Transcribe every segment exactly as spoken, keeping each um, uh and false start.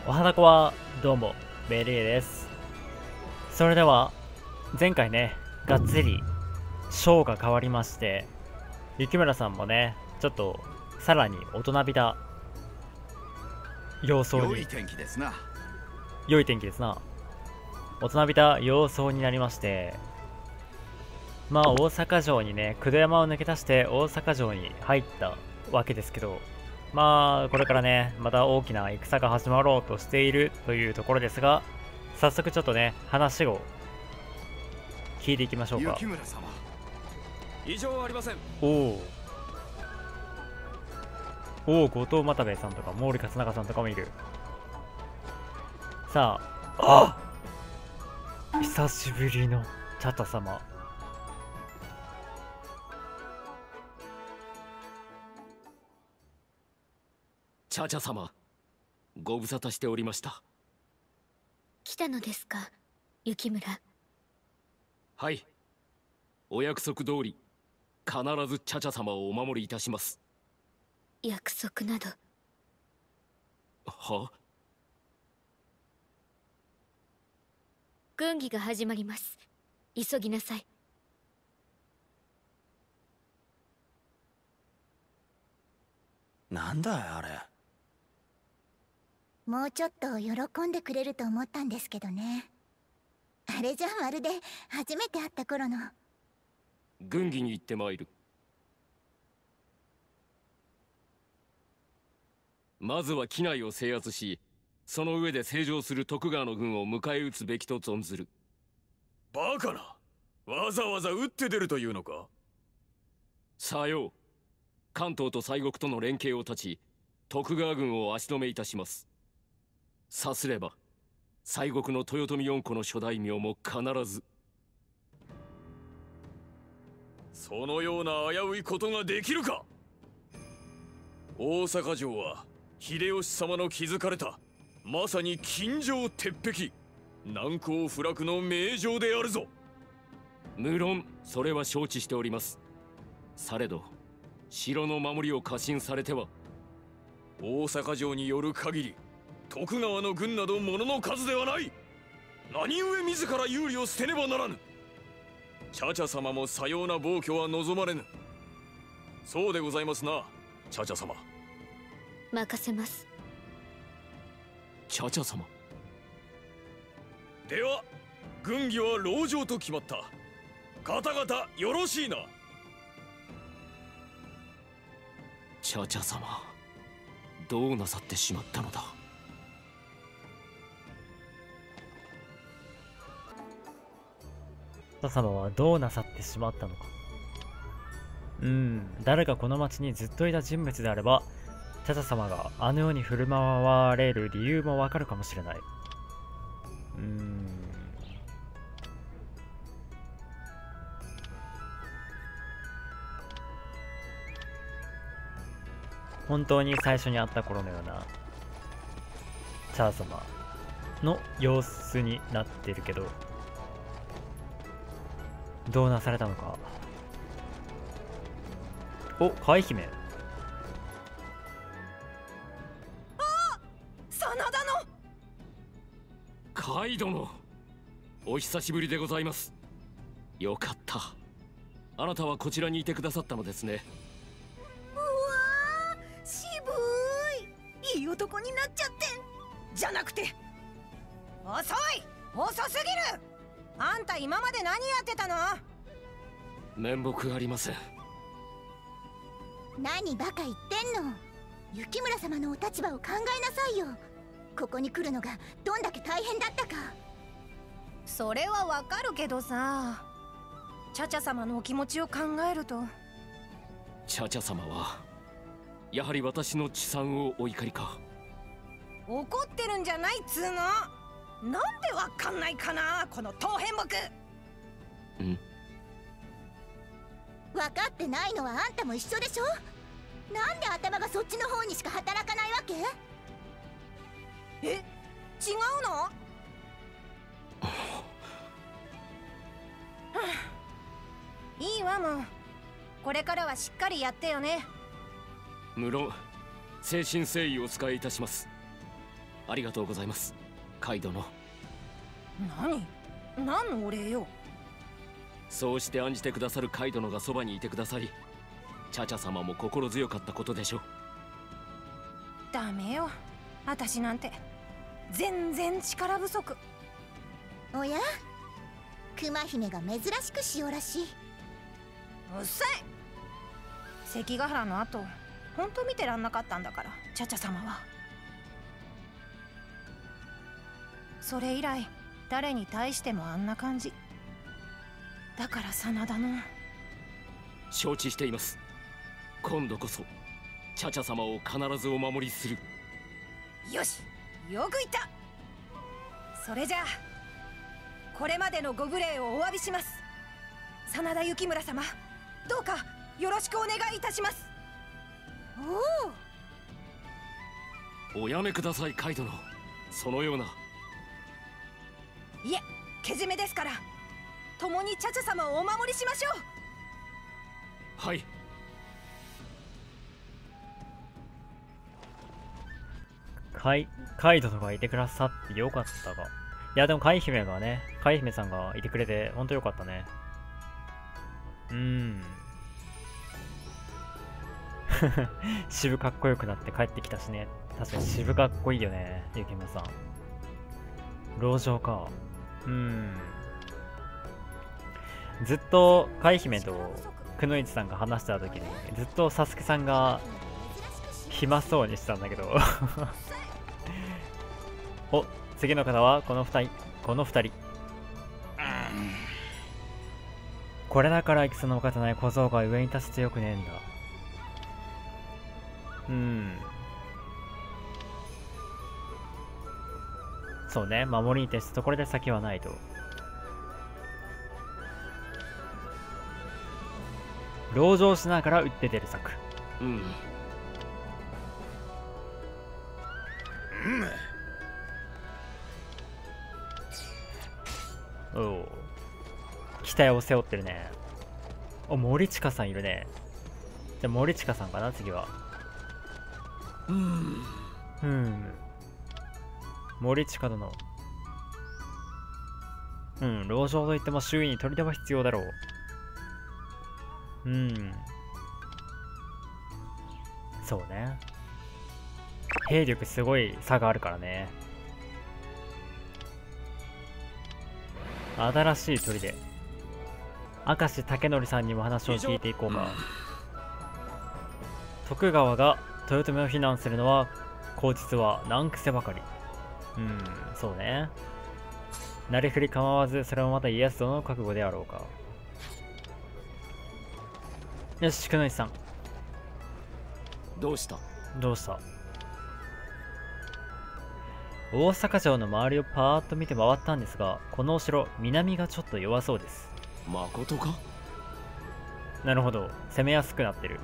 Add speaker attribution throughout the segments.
Speaker 1: おはなこはどうもベリーです。それでは前回ねがっつりショーが変わりまして、雪村さんもねちょっとさらに大人びた様相に、
Speaker 2: 良い天気ですな。
Speaker 1: 良い天気ですな。大人びた様相になりまして、まあ大阪城にね九度山を抜け出して大阪城に入ったわけですけど、まあこれからねまた大きな戦が始まろうとしているというところですが、早速ちょっとね話を聞いていきましょうか。
Speaker 2: 雪村様、
Speaker 3: 異常はありません。
Speaker 1: おおおお、後藤又兵衛さんとか毛利勝長さんとかもいる。さあ、あ久しぶりの茶々様。
Speaker 3: チャチャ様、ご無沙汰しておりました。
Speaker 4: 来たのですか、雪村。
Speaker 3: はい、お約束通り必ずチャチャ様をお守りいたします。
Speaker 4: 約束など。
Speaker 3: は？
Speaker 4: 軍議が始まります。急ぎなさい。
Speaker 2: なんだよあれ。
Speaker 5: もうちょっと喜んでくれると思ったんですけどね。あれじゃまるで初めて会った頃の。
Speaker 3: 軍議に行ってまいる。まずは機内を制圧し、その上で正常する徳川の軍を迎え撃つべきと存ずる。
Speaker 6: バカな、わざわざ撃って出るというのか。
Speaker 3: さよう。関東と西国との連携を断ち、徳川軍を足止めいたします。さすれば西国の豊臣四皇の諸大名も必ず。
Speaker 6: そのような危ういことができるか。大阪城は秀吉様の築かれたまさに金城鉄壁、難攻不落の名城であるぞ。
Speaker 3: 無論それは承知しております。されど城の守りを過信されては。
Speaker 6: 大阪城による限り徳川の軍など物の数ではない。何故自ら有利を捨てねばならぬ。チャチャ様もさような暴挙は望まれぬ。そうでございますな、チャチャ様。
Speaker 4: 任せます。
Speaker 3: チャチャ様。
Speaker 6: では軍議は籠城と決まった。方々よろしいな。
Speaker 3: チャチャ様、どうなさってしまったのだ。
Speaker 1: 茶々様はどうなさってしまったのか。うーん、誰かこの町にずっといた人物であれば、茶々様があのように振る舞われる理由もわかるかもしれない。うーん。本当に最初に会った頃のような茶々様の様子になってるけど、どうなされたのか。お、河合姫。
Speaker 7: 真田の
Speaker 3: カイ殿、お久しぶりでございます。よかった、あなたはこちらにいてくださったのですね。
Speaker 7: うわー、渋いいい男になっちゃってじゃなくて。遅い、遅すぎる。あんた今まで何やってたの？
Speaker 3: 面目ありません。
Speaker 5: 何バカ言ってんの。雪村様のお立場を考えなさいよ。ここに来るのがどんだけ大変だったか。
Speaker 7: それはわかるけどさ、チャチャ様のお気持ちを考えると。
Speaker 3: チャチャ様はやはり私の治産をお怒りか。
Speaker 7: 怒ってるんじゃないっつうの。なんでわかんないかな、この当変木。
Speaker 3: ん？
Speaker 5: 分かってないのはあんたも一緒でしょ。なんで頭がそっちの方にしか働かないわけ？
Speaker 7: え、違うの？いいわ、もうこれからはしっかりやってよね。
Speaker 3: 無論誠心誠意お仕えいたします。 ありがとうございます、カイ殿。
Speaker 7: 何何のお礼よ。
Speaker 3: そうして案じてくださるカイ殿がそばにいてくださり、チャチャ様も心強かったことでしょう。
Speaker 7: ダメよ、私なんて全然力不足。
Speaker 5: おや、熊姫が珍しくしおらしい。
Speaker 7: うっさい。関ヶ原の後本当見てらんなかったんだから、チャチャ様は。それ以来誰に対してもあんな感じだから、真田の。
Speaker 3: 承知しています。今度こそチャチャ様を必ずお守りする。
Speaker 7: よし、よく言った。それじゃあこれまでのご無礼をお詫びします。真田幸村様、どうかよろしくお願いいたします。
Speaker 5: おお、
Speaker 3: おやめください、カイ殿。そのような。
Speaker 7: いえ、けじめですから共にチャチャ様をお守りしましょう。
Speaker 3: はい。
Speaker 1: カイ、カイ殿がいてくださってよかったが。いや、でも海姫がね、海姫さんがいてくれて、ほんとよかったね。うーん。渋かっこよくなって帰ってきたしね。確かに渋かっこいいよね、ゆきむさん。籠城か。うーん。ずっと海姫とくのいちさんが話してた時に、ずっとサスケさんが暇そうにしてたんだけど。お、次の方はこの二人、この二人。これだから戦の分かってない小僧が上に立つとよくねえんだ。うん。そうね、守りに徹すところで先はないと。籠城しながら打って出る策。
Speaker 3: うん。
Speaker 1: おお、期待を背負ってるね。お、森近さんいるね。じゃあ森近さんかな、次は。
Speaker 3: うん
Speaker 1: うん森近殿。うん籠城といっても周囲に砦は必要だろう。うんそうね、兵力すごい差があるからね。新しい砦、明石武則さんにも話を聞いていこうか。徳川が豊臣を非難するのは口実は難癖ばかり。うんそうね、なりふり構わず、それもまた家康殿の覚悟であろうか。よし、くのいちさん。
Speaker 3: どうした？
Speaker 1: どうした？大阪城の周りをパーッと見て回ったんですが、このお城、南がちょっと弱そうです。
Speaker 3: まことか？
Speaker 1: なるほど、攻めやすくなってる。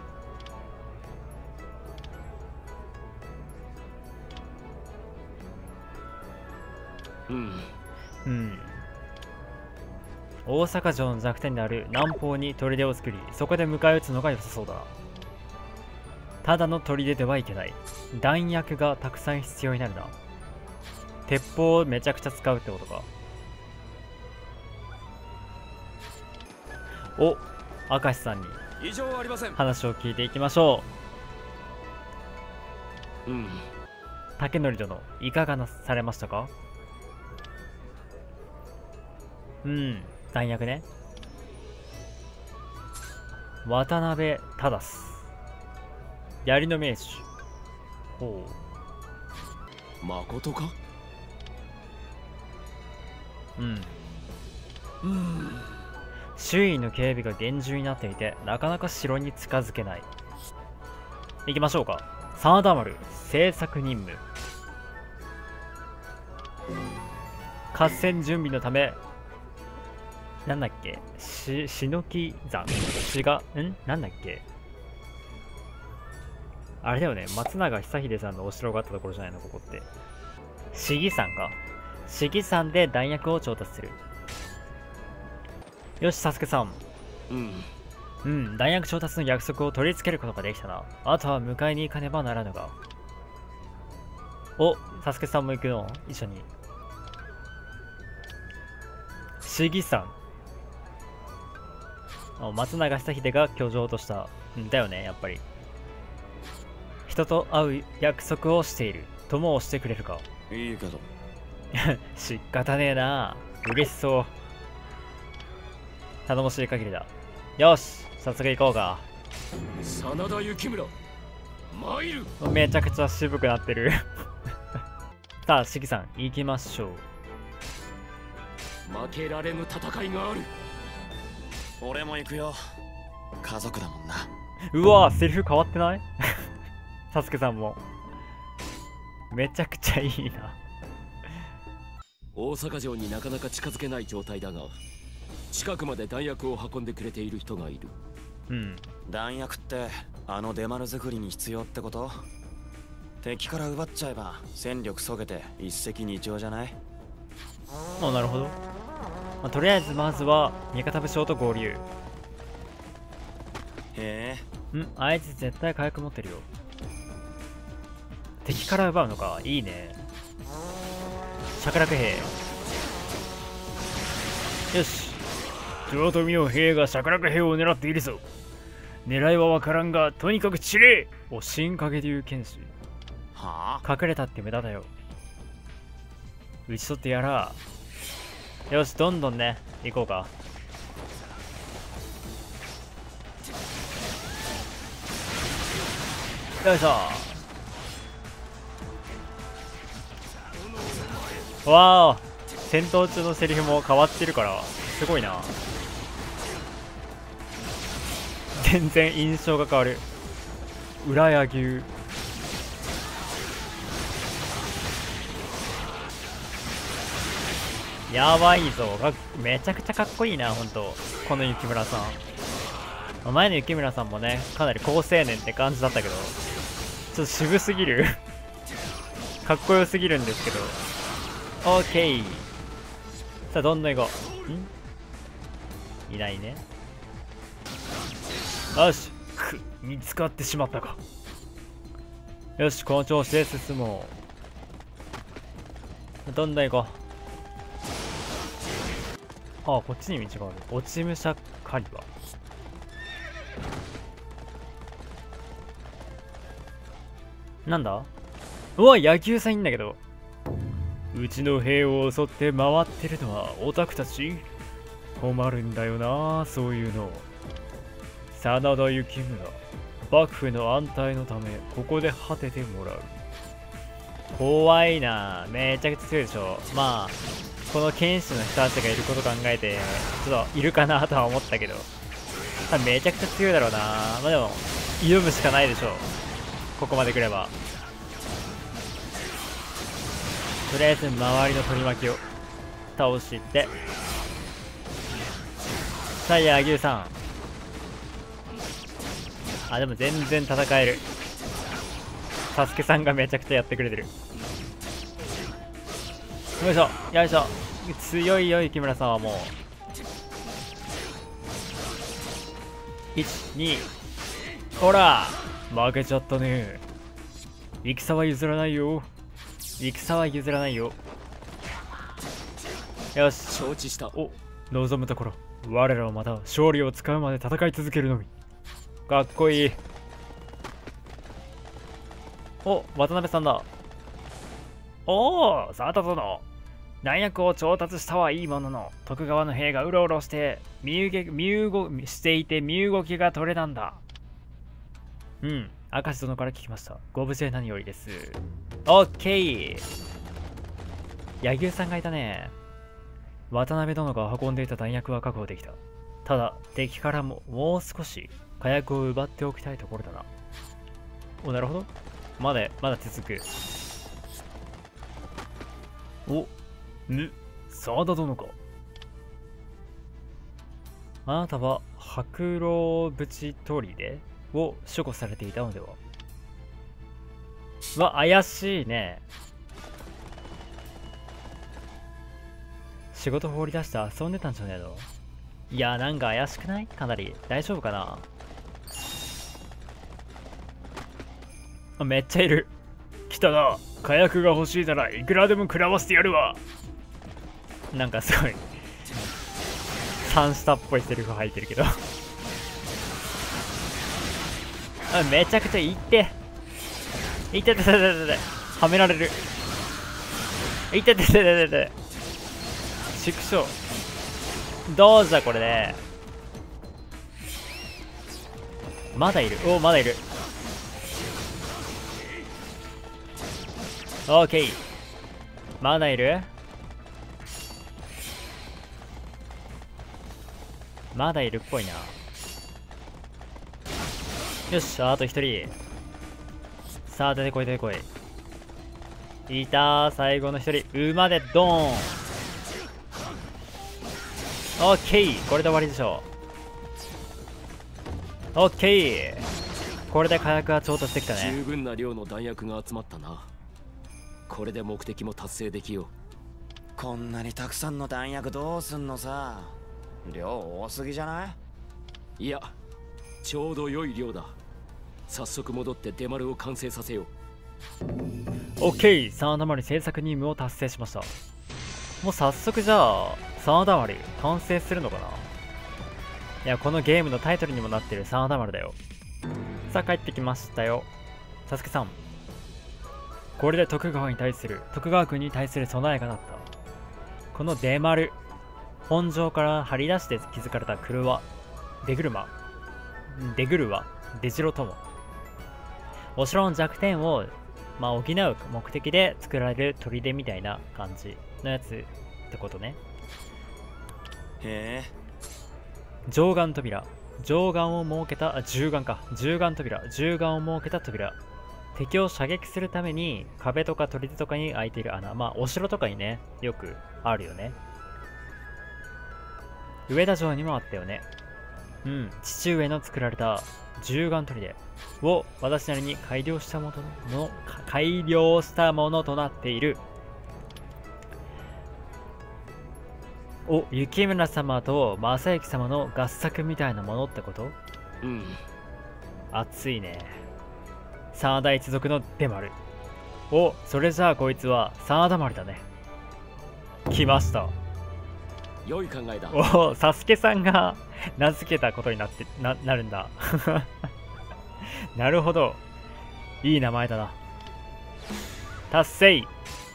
Speaker 3: うん
Speaker 1: うん大阪城の弱点である南方に砦を作り、そこで迎え撃つのが良さそうだな。ただの砦ではいけない。弾薬がたくさん必要になるな。鉄砲をめちゃくちゃ使うってことか。お、明石さんに
Speaker 6: 異常ありません。
Speaker 1: 話を聞いていきましょ
Speaker 3: うん。
Speaker 1: う。竹則殿、いかがなされましたか？うん、弾薬ね。渡辺忠槍の名手。ほう。
Speaker 3: まことか？
Speaker 1: うん。
Speaker 3: うん
Speaker 1: 周囲の警備が厳重になっていて、なかなか城に近づけない。行きましょうか。真田丸製作任務。合戦準備のため、なんだっけ、し、しのき山しが、んなんだっけ、あれだよね、松永久秀さんのお城があったところじゃないの、ここって。市議山か。市議山で弾薬を調達する。よし、サスケさん。
Speaker 3: うん
Speaker 1: うん、弾薬調達の約束を取り付けることができたな。あとは迎えに行かねばならぬが。 お、サスケさんも行くの一緒に。市議さん。松永久秀が居城とした。んだよね、やっぱり。人と会う約束をしている。友をしてくれるか。
Speaker 6: いいけど。
Speaker 1: 仕方ねえな。嬉しそう。頼もしい限りだ。よし、早速行こうか。
Speaker 3: 真田幸村参る。
Speaker 1: めちゃくちゃ渋くなってる。さあ、市議さん、行きましょう。
Speaker 3: 負けられぬ戦いがある。
Speaker 2: 俺も行くよ。家族だもんな。
Speaker 1: うわー、セリフ変わってない？サスケさんも。めちゃくちゃいいな。
Speaker 3: 大阪城になかなか近づけない状態だが、近くまで弾薬を運んでくれている人がいる。
Speaker 1: うん。
Speaker 2: 弾薬ってあの出丸作りに必要ってこと？敵から奪っちゃえば戦力そげて一石二鳥じゃない？
Speaker 1: あ、なるほど。まあ、とりあえずまずは味方武将と合流。
Speaker 2: へえ。
Speaker 1: ん、あいつ絶対火薬持ってるよ。敵から奪うのか、いいね。釈楽兵。よし。豊臣の兵が釈楽兵を狙っているぞ。狙いはわからんが、とにかく散れ。お、新影流剣士。
Speaker 2: は
Speaker 1: あ、隠れたって無駄だよ。打ち取ってやら。よし、どんどんね、行こうか。よいしょ。わあ、戦闘中のセリフも変わってるからすごいな。全然印象が変わる。裏柳生。やばいぞ。めちゃくちゃかっこいいな、ほんと。この雪村さん。前の雪村さんもね、かなり好青年って感じだったけど、ちょっと渋すぎる。かっこよすぎるんですけど。オーケー。さあ、どんどん行こう。んいないね。よし。く、見つかってしまったか。よし、この調子で進もう。どんどん行こう。ああ、こっちに道がある。落ち武者狩りは。なんだ？うわ、野球さんいんだけど。うちの兵を襲って回ってるのはオタクたち？困るんだよな、そういうの。真田幸村、幕府の安泰のため、ここで果ててもらう。怖いな。めちゃくちゃ強いでしょ。まあ、この剣士の人たちがいること考えて、ちょっといるかなとは思ったけど、多分めちゃくちゃ強いだろうな。まあでも、挑むしかないでしょう。ここまで来れば。とりあえず周りの取り巻きを倒していって。さあ、柳生さん。あ、でも全然戦える。サスケさんがめちゃくちゃやってくれてる。よいしょ、よいしょ。強いよ、雪村さんはもう。いち、に。ほら負けちゃったね。戦は譲らないよ。戦は譲らないよ。よし。
Speaker 3: 承知した。
Speaker 1: お、望むところ。我らはまた勝利をつかむまで戦い続けるのみ。かっこいい。お、渡辺さんだ。おお、佐田殿。弾薬を調達したはいいものの、徳川の兵がうろうろして身動き身動きしていて身動きが取れたんだ。うん、明石殿から聞きました。ご無事で何よりです。オッケー。柳生さんがいたね。渡辺殿が運んでいた弾薬は確保できた。ただ、敵からももう少し火薬を奪っておきたいところだな。お、なるほど。まだ、まだ続く。お、ぬ、沢田殿か。あなたは白老淵砦を守護されていたのでは。うわ、怪しいね。仕事放り出して遊んでたんじゃねえの。いや、なんか怪しくない？かなり。大丈夫かな？あ、めっちゃいる。来たな。 火薬が欲しいならいくらでも食らわせてやるわ。なんかすごい三下っぽいセリフ入ってるけどあ、めちゃくちゃいっていっててててててはめられる。いってててててて畜生。どうじゃこれで。まだいる。おお、まだいる。オーケー。まだいる。まだいるっぽいな。よし、あと一人。さあ、出てこい出てこい。いたー、最後の一人。馬でドーン。オッケー、これで終わりでしょう。オッケー、これで火薬は調達できたね。
Speaker 3: 十分な量の弾薬が集まったな。これで目的も達成できよう。
Speaker 2: こんなにたくさんの弾薬どうすんのさ。量多すぎじゃない？
Speaker 3: いや、ちょうど良い量だ。早速戻ってデマルを完成させよう。
Speaker 1: オッケー、真田丸製作任務を達成しました。もう早速じゃあ真田丸完成するのかな。いや、このゲームのタイトルにもなってる真田丸だよ。さあ帰ってきましたよ。サスケさん、これで徳川に対する徳川軍に対する備えがなった。この出丸、本城から張り出して築かれた車出車出車出城とも、お城の弱点をまあ補う目的で作られる砦みたいな感じのやつってことね。
Speaker 2: へえ。
Speaker 1: 上眼扉、上眼を設けた、あ、銃眼か、銃眼扉、銃眼を設けた扉。敵を射撃するために壁とか砦とかに開いている穴、まあお城とかにねよくあるよね。上田城にもあったよね。うん、父上の作られた銃眼砦を私なりに改良したものの改良したものとなっている。お、雪村様と正幸様の合作みたいなものってこと？
Speaker 3: うん。
Speaker 1: 熱いね。真田一族の出丸。お、それじゃあこいつは真田丸だね。来ました。
Speaker 3: 良い考えだ。
Speaker 1: お、サスケさんが名付けたことになってななるんだ。なるほど。いい名前だな。達成。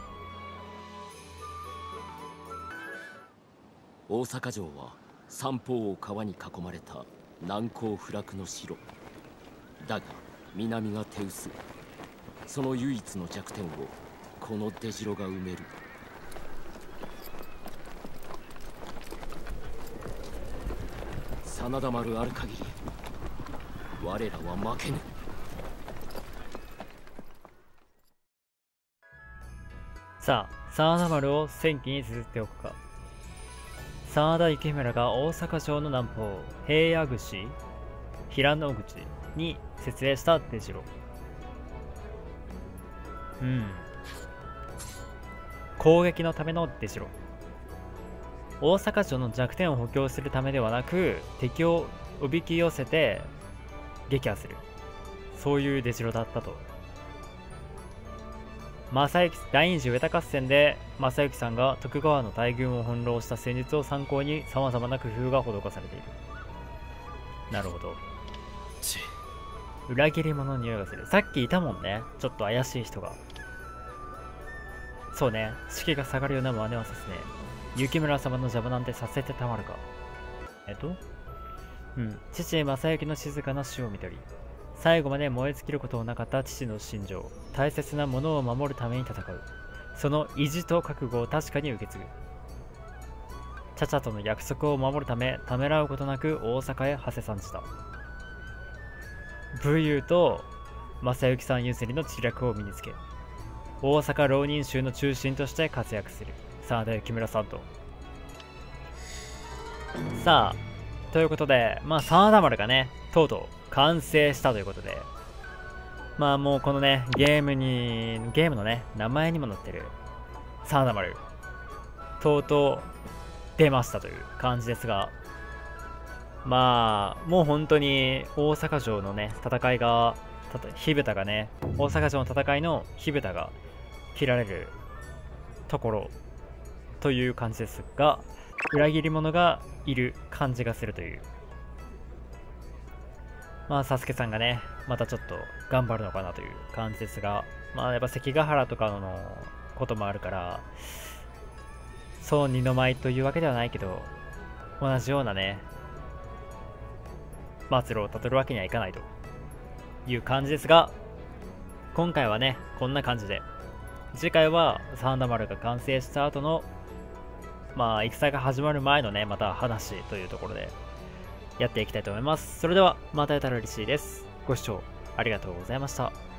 Speaker 3: 大阪城は三方を川に囲まれた難攻不落の城だが、南が手薄。その唯一の弱点をこの出城が埋める。真田丸ある限り我らは負けぬ。
Speaker 1: さあ、真田丸を戦記に綴っておくか。真田幸村が大阪城の南方、平野口、平野口に設営した出城。うん。攻撃のための出城。大阪城の弱点を補強するためではなく、敵をおびき寄せて撃破する。そういう出城だったと。正幸第二次上田合戦で正幸さんが徳川の大軍を翻弄した戦術を参考に様々な工夫が施されている。なるほど。裏切り者の匂いがする。さっきいたもんね、ちょっと怪しい人が。そうね、士気が下がるような真似はさすね。雪村様の邪魔なんてさせてたまるか。えっとうん、父正幸の静かな死を見取り、最後まで燃え尽きることのなかった父の心情、大切なものを守るために戦う。その意地と覚悟を確かに受け継ぐ。チャチャとの約束を守るため、ためらうことなく大阪へ馳せ参じた。武勇と正幸さん譲りの知略を身につけ、大阪浪人衆の中心として活躍する真田幸村さんと。さあ、ということで、まあ真田丸がね、とうとう完成したということで、まあもうこのね、ゲームに、ゲームのね、名前にも載ってる真田丸、とうとう出ましたという感じですが、まあ、もう本当に大阪城のね、戦いが、たと火蓋がね、大阪城の戦いの火蓋が切られるところという感じですが、裏切り者がいる感じがするという。まあサスケさんがねまたちょっと頑張るのかなという感じですが、まあやっぱ関ヶ原とかのこともあるから、そう二の舞というわけではないけど、同じようなね末路をたどるわけにはいかないという感じですが、今回はねこんな感じで、次回は三田丸が完成した後のまあ戦が始まる前のねまた話というところでやっていきたいと思います。それではまたやったら嬉しいです。ご視聴ありがとうございました。